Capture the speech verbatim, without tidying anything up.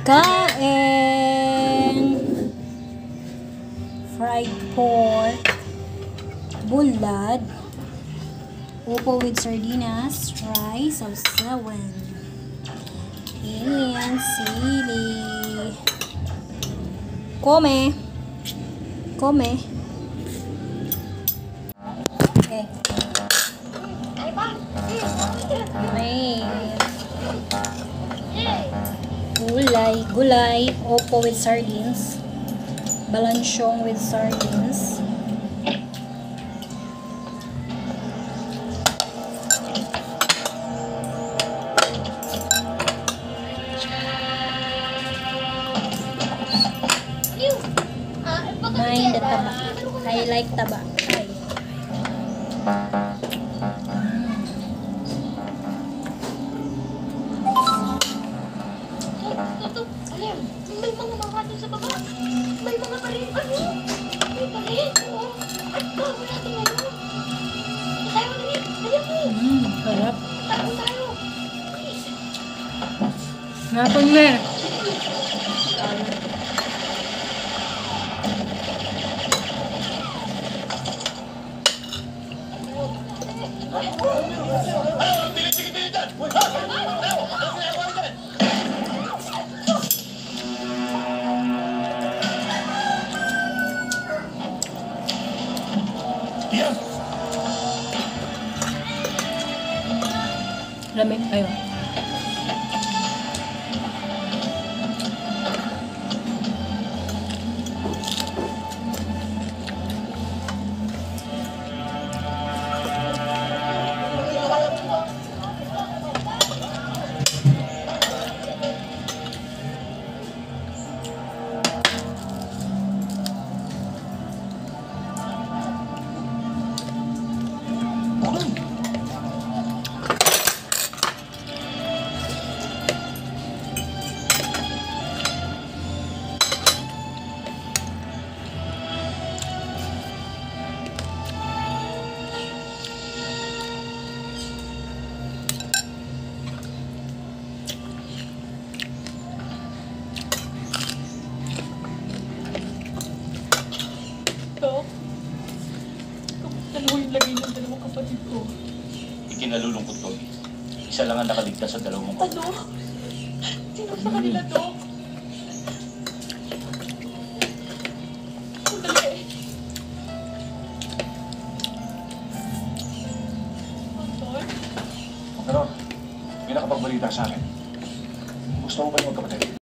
Kain! Fried pork, buwad, upo with sardinas, rice, sausawan, and sili. Come! Come! Okay. Gulay, gulay, opo with sardines, balansyong with sardines, mind the taba. I like taba. Ay. May mga mga doon sa baba. May mga parin. Ano? May parin. Oo. At gawin natin ngayon. Tayo na rin. Dali mo. Mmm, harap. Tayo tayo. Napon mo. Lamig kayo. Dalawa yung lagay ng dalawang kapatid ko. Ikinalulungkot ko. Isa lang ang nakaligtas sa dalawang kapatid. Ano? Sino sa kanila, Dok? Sandali. Doktor? Pero, may nakapagbalita sa akin. Gusto mo ba yung magkapatid?